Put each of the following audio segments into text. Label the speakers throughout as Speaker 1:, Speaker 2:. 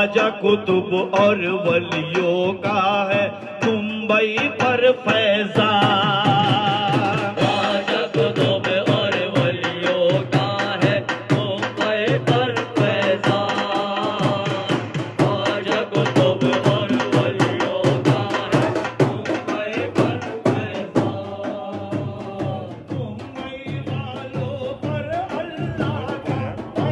Speaker 1: ख्वाजा कुतुब और वलियों का है मुंबई पर फैज़ान। ख्वाजा कुतुब और वलियों का है मुंबई पर फैज़ान। ख्वाजा कुतुब और वलियों का है मुंबई पर फैज़ान। मुंबई वालों पर अल्लाह का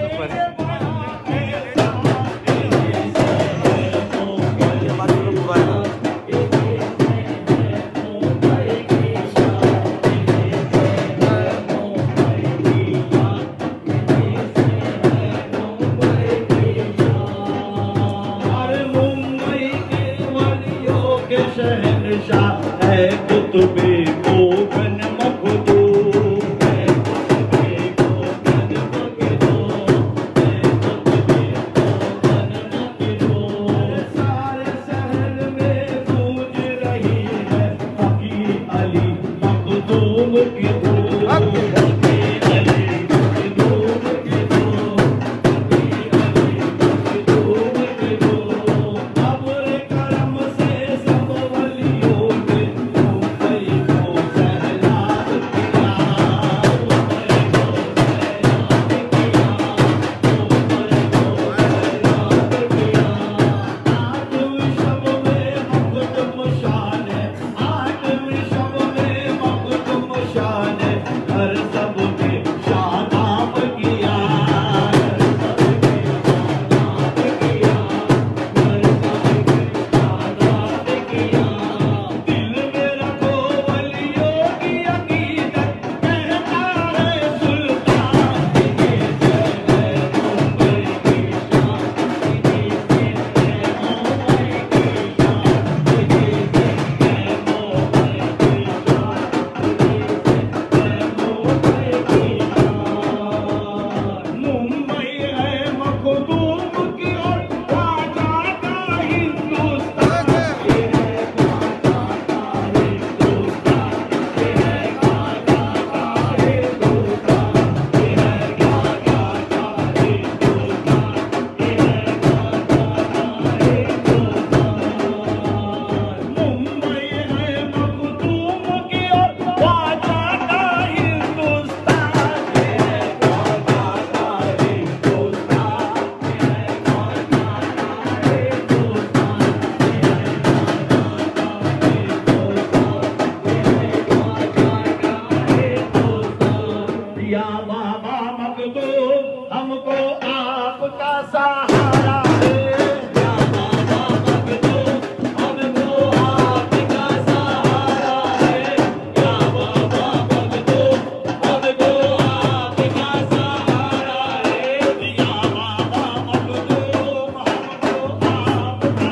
Speaker 1: शहनशाह है कुतुबे गोगन मखदूम है कुतुबे गोगन मखदूम है कुतुबे गोगन मखदूम। सारे शहर में गूंज रही है फकीर अली मखदूम की धूम। फकीर अली मखदूम की धूम। फकीर अली मखदूम की धूम। अब्र करम से सब वलियों ने मुंबई को सैलाब किया। मुंबई को सैलाब किया। मुंबई को सैलाब किया। आठवीं शब में मखदूम शान है। आठवीं शब में मखदूम शान है। हर सब ने शादाब किया। हर सब ने शादाब किया। हर सब ने शादाब किया। दिल में रखो वलियों की अकीदत कहता है सुल्तान। ये है मुंबई की शान। ये है मुंबई की शान। ये है मुंबई की शान। मुंबई है मखदूम की और ख्वाजा का हिंदुस्तान। ये है ख्वाजा का हिंदुस्तान। ये है ख्वाजा का हिंदुस्तान। ये है ख्वाजा का हिंदुस्तान। ये है ख्वाजा का हिंदुस्तान। मुंबई है मखदूम की और ख्वाजा का हिंदुस्तान। ये है ख्वाजा का हिंदुस्तान। ये है ख्वाजा का हिंदुस्तान। ये है ख्वाजा का हिंदुस्तान। या बाबा मखदूम हमको आपका सहारा है। या बाबा मखदूम हमको आपका सहारा है। या बाबा मखदूम हमको आपका सहारा है। या बाबा मखदूम हमको आपका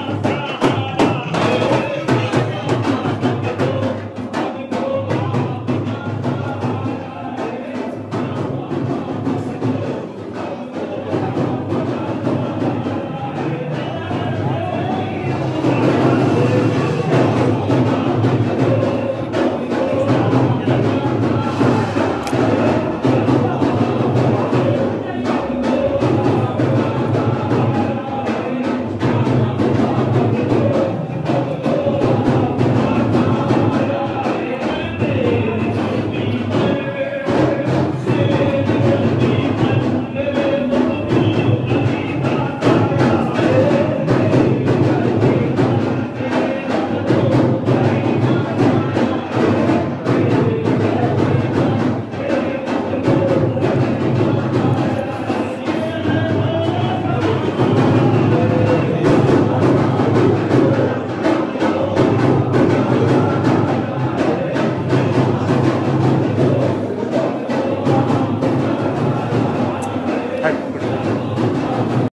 Speaker 2: है।